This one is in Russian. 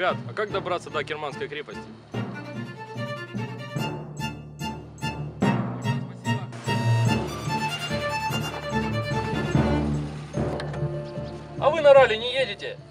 Ребят, а как добраться до Керманской крепости? А вы на ралли не едете?